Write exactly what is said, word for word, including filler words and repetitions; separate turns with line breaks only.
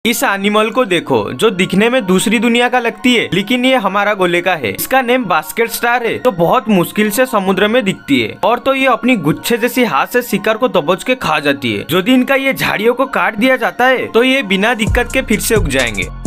इस एनिमल को देखो जो दिखने में दूसरी दुनिया का लगती है, लेकिन ये हमारा गोले का है। इसका नेम बास्केट स्टार है, तो बहुत मुश्किल से समुद्र में दिखती है। और तो ये अपनी गुच्छे जैसी हाथ से शिकार को दबोच के खा जाती है। यदि इनका ये झाड़ियों को काट दिया जाता है तो ये बिना दिक्कत के फिर से उग जाएंगे।